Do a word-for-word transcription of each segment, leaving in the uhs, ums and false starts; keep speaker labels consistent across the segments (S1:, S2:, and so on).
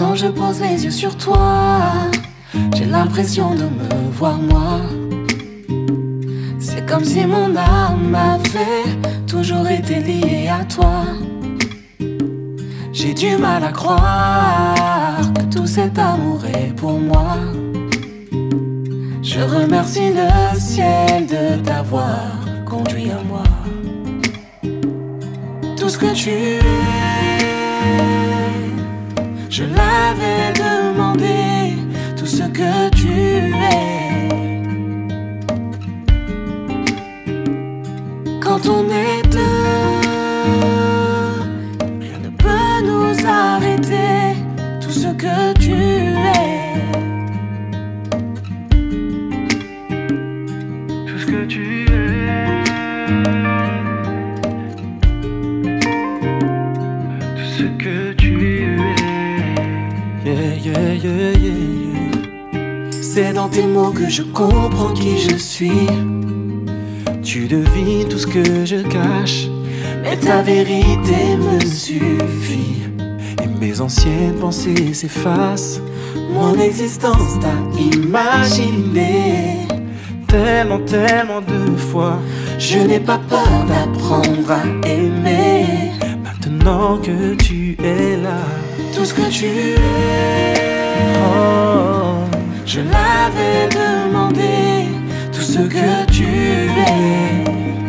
S1: Quand je pose les yeux sur toi, j'ai l'impression de me voir moi. C'est comme si mon âme avait toujours été liée à toi. J'ai du mal à croire que tout cet amour est pour moi. Je remercie le ciel de t'avoir conduit à moi. Tout ce que tu es, je l'avais demandé. Tout ce que tu es, quand on est deux, rien ne peut nous arrêter. Tout ce que tu es,
S2: tout ce que tu es, tout ce que tu es.
S1: yeah, yeah, yeah, yeah. C'est dans tes mots que je comprends qui je suis.
S2: Tu devines tout ce que je cache,
S1: mais ta vérité me suffit.
S2: Et mes anciennes pensées s'effacent.
S1: Mon existence t'a imaginé
S2: tellement, tellement de fois.
S1: Je n'ai pas peur d'apprendre à aimer.
S2: Maintenant que tu es là,
S1: tout ce que tu es,
S2: oh,
S1: je l'avais demandé. Tout ce que tu es,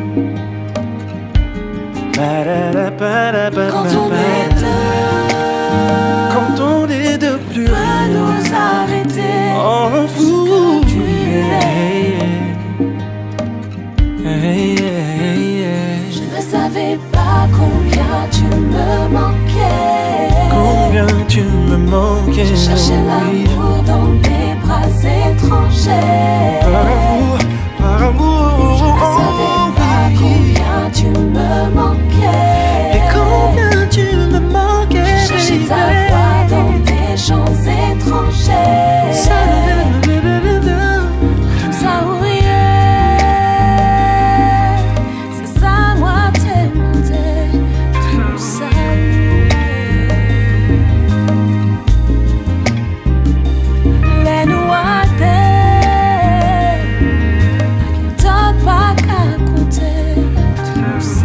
S1: quand on est deux,
S2: quand on est deux, plus
S1: peut
S2: rien
S1: nous arrêter.
S2: Oh,
S1: tout ce que tu
S2: hey,
S1: es,
S2: hey, hey, hey.
S1: je ne savais pas combien tu me manquais.
S2: Combien tu me manquais.
S1: Je cherchais l'amour dans des bras étrangers.
S2: Par amour, par amour.
S1: Je ne savais pas combien tu me manquais.
S2: Et combien tu me manquais.
S1: Je cherchais ta voix dans des champs étrangers.
S2: Ça,
S1: ça oui, c'est ça moi t'aimer. Tout ça les noirs t'as pas qu'à compter. Tout ça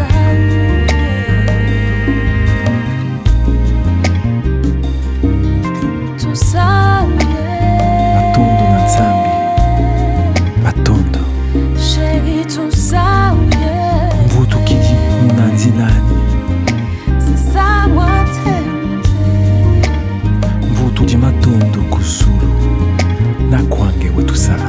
S1: tout ça
S2: Matondo na Nzambi, Matondo
S1: chérie, tout ça
S2: mvuto kidi unanzi nani.
S1: c'est ça moi t'aimer.
S2: Mvuto di Matondo kusulu na kwange wetu sala.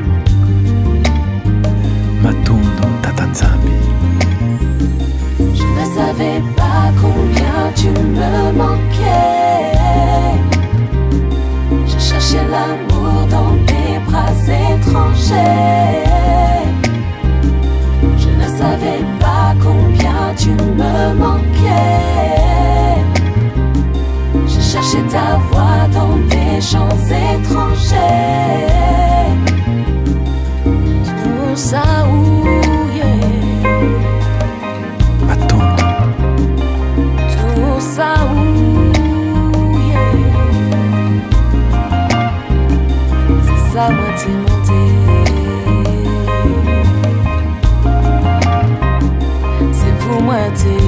S2: Matondo tata Nzambi.
S1: Je ne savais pas combien tu me manquais. Je cherchais l'amour dans des bras étrangers. Je ne savais pas combien tu me manquais. Je cherchais ta voix dans des champs étrangers. Tout ça où yeah.
S2: Matondo.
S1: Tout ça où yeah. C'est ça moi t'ai monté. C'est vous moi t'ai